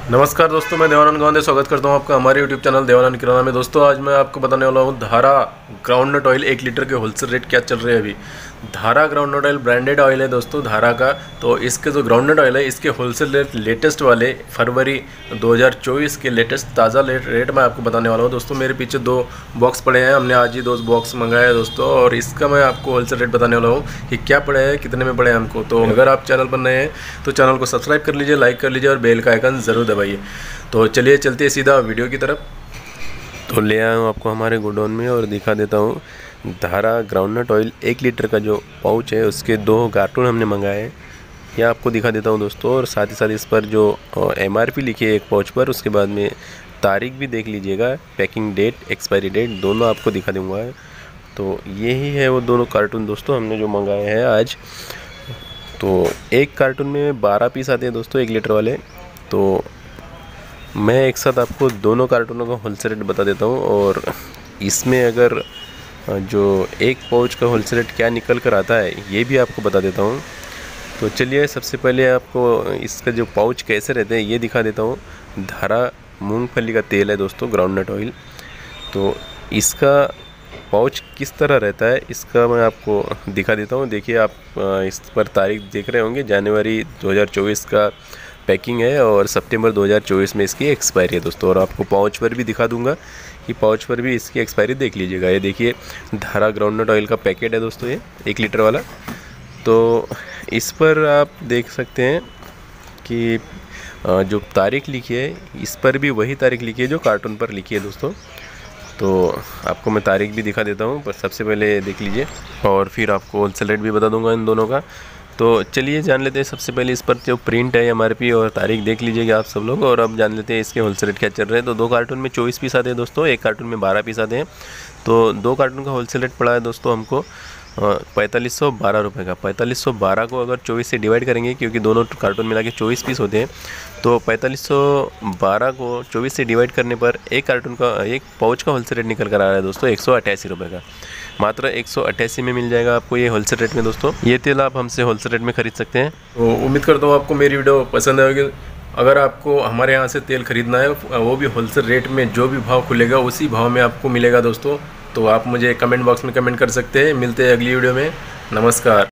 नमस्कार दोस्तों, मैं देवानंद गांधी स्वागत करता हूं आपका हमारे YouTube चैनल देवानंद किराना में। दोस्तों आज मैं आपको बताने वाला हूं धारा ग्राउंडनट ऑयल 1 लीटर के होलसेल रेट क्या चल रहे हैं अभी। धारा ग्राउंडनट ऑयल ब्रांडेड ऑयल है दोस्तों धारा का। तो इसके जो ग्राउंडनट ऑयल है इसके होलसेल रेट लेटेस्ट वाले फरवरी 2024 के लेटेस्ट ताज़ा रेट मैं आपको बताने वाला हूँ। दोस्तों मेरे पीछे 2 बॉक्स पड़े हैं, हमने आज ही 2 बॉक्स मंगाया है दोस्तों, और इसका मैं आपको होलसेल रेट बताने वाला हूँ कि क्या पड़े हैं, कितने में पड़े हैं हमको। तो अगर आप चैनल पर नए हैं तो चैनल को सब्सक्राइब कर लीजिए, लाइक कर लीजिए और बेल का आइकन ज़रूर दबाइए। तो चलिए चलते हैं सीधा वीडियो की तरफ। तो ले आया हूँ आपको हमारे गोडाउन में और दिखा देता हूँ धारा ग्राउंडनट ऑयल 1 लीटर का जो पाउच है उसके 2 कार्टून हमने मंगाए हैं, यह आपको दिखा देता हूँ दोस्तों। और साथ ही साथ इस पर जो MRP लिखी है एक पाउच पर, उसके बाद में तारीख भी देख लीजिएगा, पैकिंग डेट, एक्सपायरी डेट दोनों आपको दिखा दूँगा। तो यही है वो दोनों कार्टून दोस्तों हमने जो मंगाए हैं आज। तो एक कार्टून में 12 पीस आते हैं दोस्तों 1 लीटर वाले। तो मैं एक साथ आपको दोनों कार्टूनों का होलसेल रेट बता देता हूँ, और इसमें अगर जो एक पाउच का होलसेल रेट क्या निकल कर आता है ये भी आपको बता देता हूँ। तो चलिए सबसे पहले आपको इसका जो पाउच कैसे रहते हैं ये दिखा देता हूँ। धारा मूंगफली का तेल है दोस्तों, ग्राउंडनट ऑयल। तो इसका पाउच किस तरह रहता है इसका मैं आपको दिखा देता हूँ। देखिए आप इस पर तारीख देख रहे होंगे, जनवरी 2024 का पैकिंग है और सितंबर 2024 में इसकी एक्सपायरी है दोस्तों। और आपको पाउच पर भी दिखा दूंगा कि पाउच पर भी इसकी एक्सपायरी देख लीजिएगा। ये देखिए धारा ग्राउंडनट ऑयल का पैकेट है दोस्तों, ये 1 लीटर वाला। तो इस पर आप देख सकते हैं कि जो तारीख लिखी है इस पर भी वही तारीख लिखी है जो कार्टून पर लिखी है दोस्तों। तो आपको मैं तारीख भी दिखा देता हूँ, पर सबसे पहले देख लीजिए और फिर आपको होलसेल रेट भी बता दूंगा इन दोनों का। तो चलिए जान लेते हैं सबसे पहले इस पर जो प्रिंट है MRP और तारीख देख लीजिएगा आप सब लोग, और अब जान लेते हैं इसके होलसेल रेट क्या चल रहे हैं। तो 2 कार्टून में 24 पीस आते हैं दोस्तों, 1 कार्टून में 12 पीस आते हैं। तो 2 कार्टून का होलसेल रेट पड़ा है दोस्तों हमको 4512 रुपये का। 4512 को अगर 24 से डिवाइड करेंगे, क्योंकि दोनों कार्टून मिला के 24 पीस होते हैं, तो 4512 को 24 से डिवाइड करने पर एक कार्टून का, एक पाउच का होलसेल रेट निकल कर आ रहा है दोस्तों 188 रुपये का। मात्र 188 में मिल जाएगा आपको ये होलसेल रेट में दोस्तों। ये तेल आप हमसे होलसेल रेट में खरीद सकते हैं। तो उम्मीद करता हूँ आपको मेरी वीडियो पसंद आएगी। अगर आपको हमारे यहाँ से तेल खरीदना है वो भी होलसेल रेट में, जो भी भाव खुलेगा उसी भाव में आपको मिलेगा दोस्तों। तो आप मुझे कमेंट बॉक्स में कमेंट कर सकते हैं। मिलते हैं अगली वीडियो में। नमस्कार।